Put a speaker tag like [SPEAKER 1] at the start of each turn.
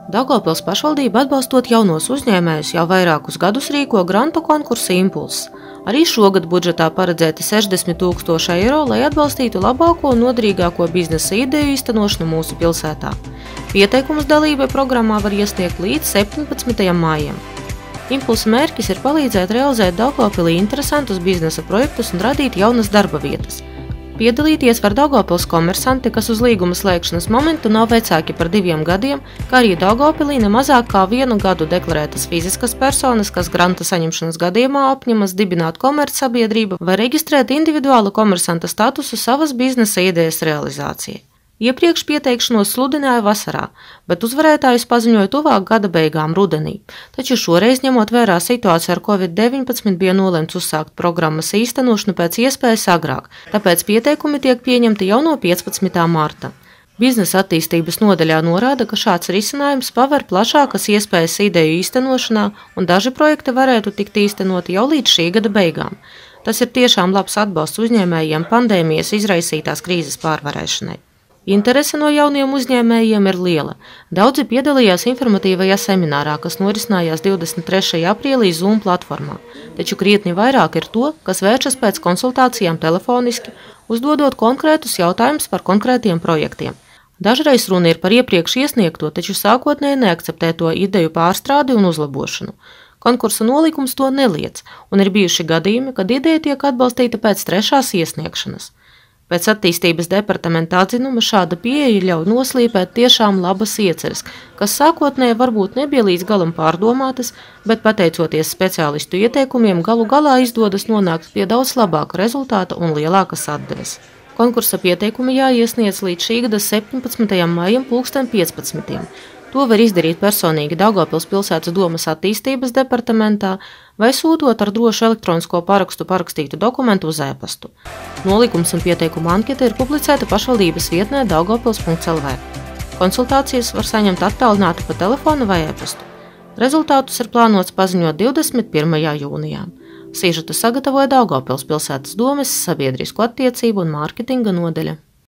[SPEAKER 1] Daugavpils pašvaldība atbalstot jaunos uzņēmējus jau vairākus gadus rīko grantu konkursu Impulss. Arī šogad budžetā paredzēti 60 000 eiro, lai atbalstītu labāko un noderīgāko biznesa ideju īstenošanu mūsu pilsētā. Pieteikumus dalībai programmā var iesniegt līdz 17. maijam. Impulsa mērķis ir palīdzēt realizēt Daugavpilī interesantus biznesa projektus un radīt jaunas darba vietas. Piedalīties var Daugavpils komersanti, kas uz līguma slēgšanas momentu nav vecāki par 2 gadiem, kā arī Daugavpilī ne mazāk kā 1 gadu deklarētas fiziskas personas, kas granta saņemšanas gadījumā apņemas dibināt komercsabiedrību vai reģistrēt individuālu komersanta statusu savas biznesa idejas realizācijai. Iepriekš pieteikšanos sludināja vasarā, bet uzvarētājus paziņoja tuvāk gada beigām rudenī. Taču šoreiz, ņemot vērā situāciju ar Covid-19, bija nolemts uzsākt programmas īstenošanu pēc iespējas agrāk, tāpēc pieteikumi tiek pieņemti jau no 15. marta. Biznesa attīstības nodaļā norāda, ka šāds risinājums paver plašākas iespējas ideju īstenošanā, un daži projekti varētu tikt īstenoti jau līdz šī gada beigām. Tas ir tiešām labs atbalsts uzņēmējiem pandēmijas izraisītās krīzes pārvarēšanai. Interese no jauniem uzņēmējiem ir liela. Daudzi piedalījās informatīvajā seminārā, kas norisinājās 23. aprīlī Zoom platformā, taču krietni vairāk ir to, kas vēršas pēc konsultācijām telefoniski, uzdodot konkrētus jautājumus par konkrētiem projektiem. Dažreiz runa ir par iepriekš iesniegto, taču sākotnēji neakceptēto ideju pārstrādi un uzlabošanu. Konkursa nolikums to neliedz, un ir bijuši gadījumi, kad ideja tiek atbalstīta pēc 3. iesniegšanas. Pēc attīstības departamenta atzinuma šāda pieeja ļauj noslīpēt tiešām labas ieceres, kas sākotnēji varbūt nebija līdz galam pārdomātas, bet pateicoties speciālistu ieteikumiem galu galā izdodas nonākt pie daudz labāka rezultāta un lielākas atdeves. Konkursa pieteikumi jāiesniedz līdz šī gada 17. maijam 15. To var izdarīt personīgi Daugavpils pilsētas domas attīstības departamentā vai sūtot ar drošu elektronisko parakstu parakstītu dokumentu uz e-pastu. Nolikums un pieteikuma anketa ir publicēta pašvaldības vietnē daugavpils.lv. Konsultācijas var saņemt attālināti pa telefonu vai e-pastu. Rezultātus ir plānots paziņot 21. jūnijā. Sižetu sagatavoja Daugavpils pilsētas domes sabiedrisko attiecību un mārketinga nodaļa.